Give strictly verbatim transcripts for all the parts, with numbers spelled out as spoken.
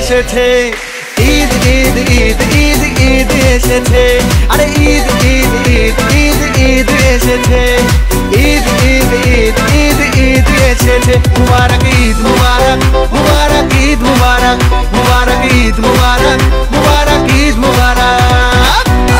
এসেছে, ঈদ ঈদ ঈদ ঈদ ঈদ এসেছে, আরে ঈদ ঈদ ঈদ ঈদ ঈদ এসেছে, ঈদ ঈদ ঈদ ঈদ ঈদ এসেছে। মুবারক ঈদ মুবারক, মুবারক ঈদ মুবারক, মুবারক ঈদ মুবারক, মুবারক ঈদ মুবারক।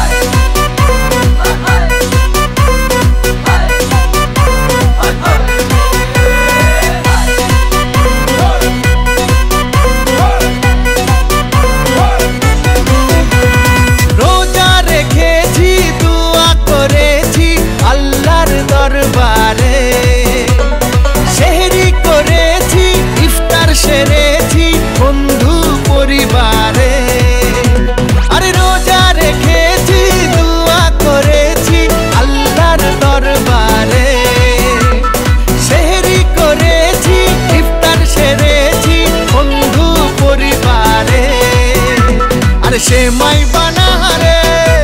রোজা রেখেছি, দোয়া করেছি আল্লাহর দরবারে, সেহরি করেছি, ইফতার সেরেছি বন্ধু পরিবারে। আরে রোজা রেখেছি, দোয়া করেছি আল্লাহর দরবারে, সেহরি করেছি, ইফতার সেরেছি বন্ধু পরিবারে। আরে সেমাই বানা রে,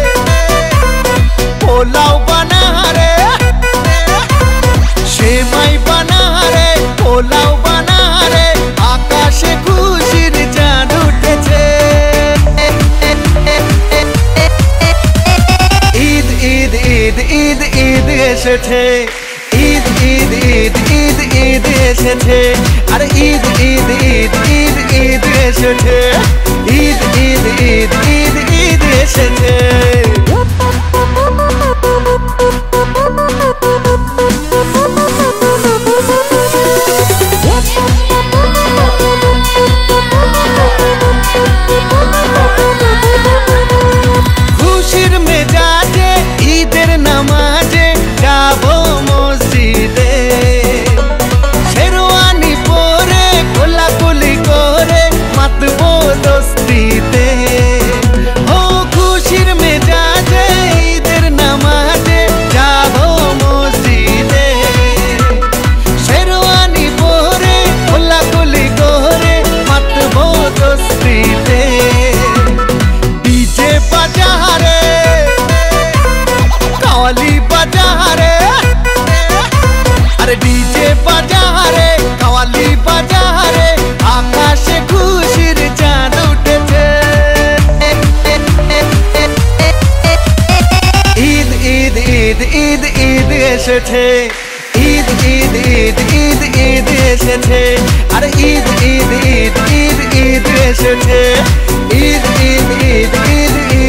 পোলাও বানা রে, সেমাই বানা রে, পোলাও বানা রে, আকাশে খুশির চাঁদ উঠেছে। ঈদ ঈদ ঈদ ঈদ ঈদ এসেছে, ঈদ ঈদ ঈদ ঈদ ঈদ এসেছে, আরে ঈদ ঈদ ঈদ ঈদ ঈদ এসেছে, ঈদ ঈদ ঈদ ঈদ ঈদ এসেছে। খুশির মেজাজে ঈদের নামাজে যাবো মসজিদে, শেরওয়ানি পরে কোলাকুলি করে মাতবো দোস্তিতে। ও খুশির মেজাজে ঈদের নামাজে যাবো মসজিদে, শেরওয়ানি পরে কোলাকুলি করে মাতবো দোস্তিতে। ডিজে বাজারে, কাওয়ালি বাজারে, আরে ডিজে বাজারে, কাওয়ালি বাজারে, আকাশে খুশির চাঁদ উঠেছে। ঈদ ঈদ ঈদ ঈদ ঈদ এসেছে, ঈদ ঈদ ঈদ ঈদ ঈদ এসেছে, আরে ঈদ ঈদ ঈদ ঈদ ঈদ এসেছে, ঈদ ঈদ ঈদ ঈদ ঈদ